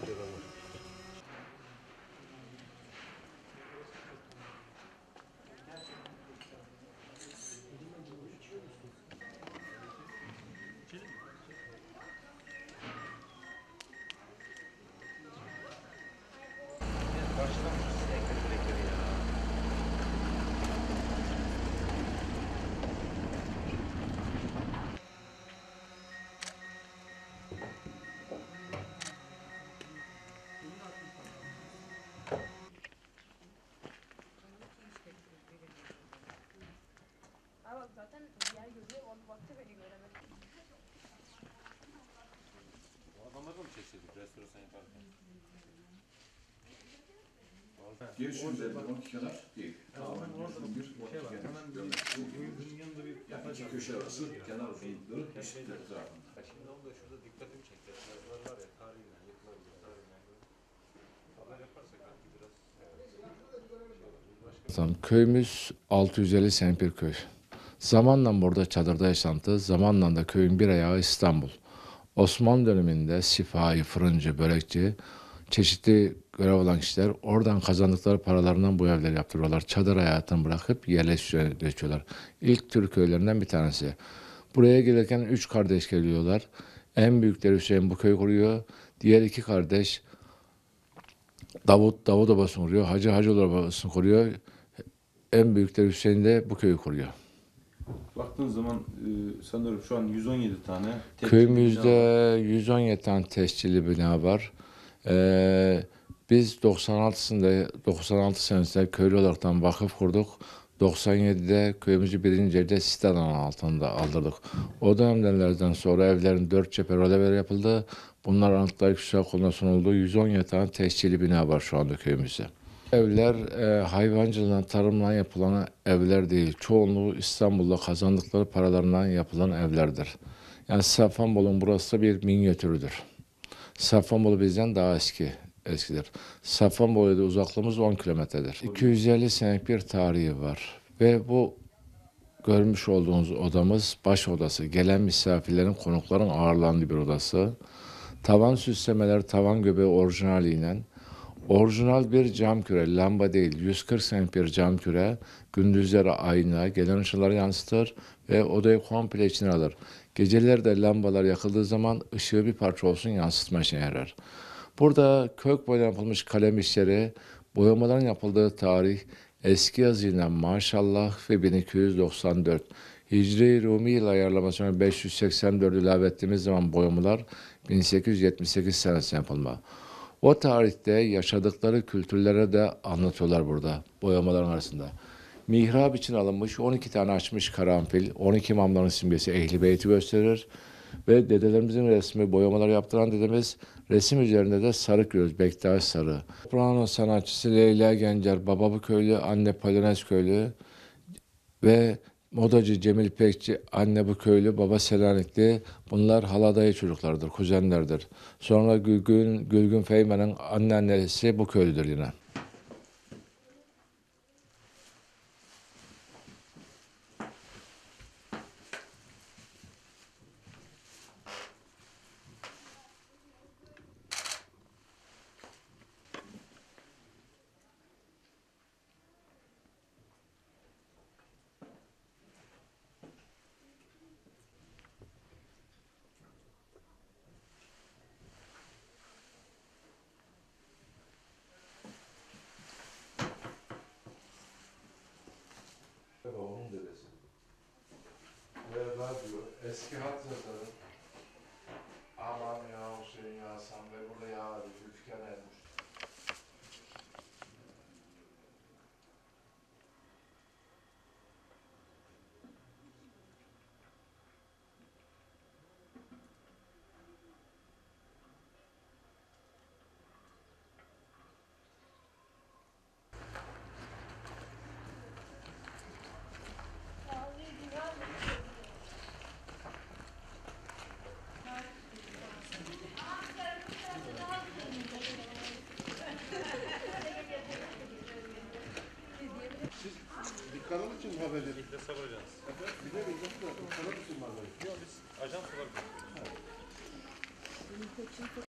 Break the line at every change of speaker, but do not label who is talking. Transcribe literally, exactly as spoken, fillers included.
Zaten diğer gözü onu baktı beni göremedi.
O adamları da mı çekseydik restorasyon yaparken?
Giriş üzerinde on iki kenar değil.
Tamamen orada bir şey var. Hemen bir oyuncunun yanında bir
Yani iki köşe arası kenar uzunlukları eşittir etrafında.
Şimdi oldu şurada dikkatimi çekti. Yazılar var ya tarihinden, yıkılabilir tarihinden. Haber yaparsak belki biraz...
Köyümüz altı yüz elli Sempir köy. Zamanla burada çadırda yaşantı, zamanla da köyün bir ayağı İstanbul. Osmanlı döneminde sipahi, fırıncı, börekçi, çeşitli görev olan kişiler oradan kazandıkları paralarından bu evleri yaptırıyorlar. Çadır hayatını bırakıp yerleşiyorlar. İlk Türk köylerinden bir tanesi. Buraya gelirken üç kardeş geliyorlar. En büyükleri Hüseyin bu köyü kuruyor. Diğer iki kardeş Davut, Davut Obası'nı kuruyor. Hacı, Hacı Obası'nı kuruyor. En büyükleri Hüseyin de bu köyü kuruyor.
baktığın zaman e, sanırım şu an yüz on yedi tane
Köyümüzde yüz on yedi tane tescilli bina var. Ee, biz doksan altısında doksan altı senesinde köylü olaraktan vakıf kurduk. doksan yedide köyümüzü birinci evde site alanı altında aldırdık. O dönemlerden sonra evlerin dört cephe rolever yapıldı. Bunlar Anıtlar Kültürel Konu'na sunuldu. yüz on yedi tane tescilli bina var şu anda köyümüzde. Evler e, hayvancılığından, tarımdan yapılan evler değil. Çoğunluğu İstanbul'da kazandıkları paralarından yapılan evlerdir. Yani Safranbolu'nun burası bir minyatürüdür. Safranbolu bizden daha eski, eskidir. Safranbolu'ya uzaklığımız on kilometredir. iki yüz elli senelik bir tarihi var. Ve bu görmüş olduğunuz odamız baş odası. Gelen misafirlerin, konukların ağırlandığı bir odası. Tavan süslemeler, tavan göbeği orijinaliyle. Orijinal bir cam küre, lamba değil, yüz kırk senelik bir cam küre, gündüzleri ayna, gelen ışıkları yansıtır ve odayı komple içine alır. Geceleri de lambalar yakıldığı zaman ışığı bir parça olsun yansıtma işine yarar. Burada kök boydan yapılmış kalem işleri, boyamaların yapıldığı tarih, eski yazıyla maşallah ve bin iki yüz doksan dört. Hicri Rumi yıl ayarlamasına beş yüz seksen dört ilave ettiğimiz zaman boyamalar bin sekiz yüz yetmiş sekiz senesinde yapılma. O tarihte yaşadıkları kültürlere de anlatıyorlar burada boyamaların arasında. Mihrap için alınmış on iki tane açmış karanfil, on iki imamların simgesi Ehl-i Beyt'i gösterir. Ve dedelerimizin resmi, boyamaları yaptıran dedemiz resim üzerinde de sarı görüyoruz, Bektaş Sarı. Soprano sanatçısı Leyla Gencer, baba bu köylü, anne Polonez köylü ve modacı Cemil Pekçi, anne bu köylü, baba Selanikli. Bunlar haladayı çocuklardır, kuzenlerdir. Sonra Gülgün, Gülgün Feymen'in anneannesi bu köylüdür yine. Babamın dedesi. Ve radyo, eski hat yazarı. Aman ya Hüseyin ya sen ve burada ya Zülfikar Ermiş.
Kanal için mi haber verin?
İlk sabır ajans.
Bir de bir kanal için mi haber verin?
Yok biz ajans olarak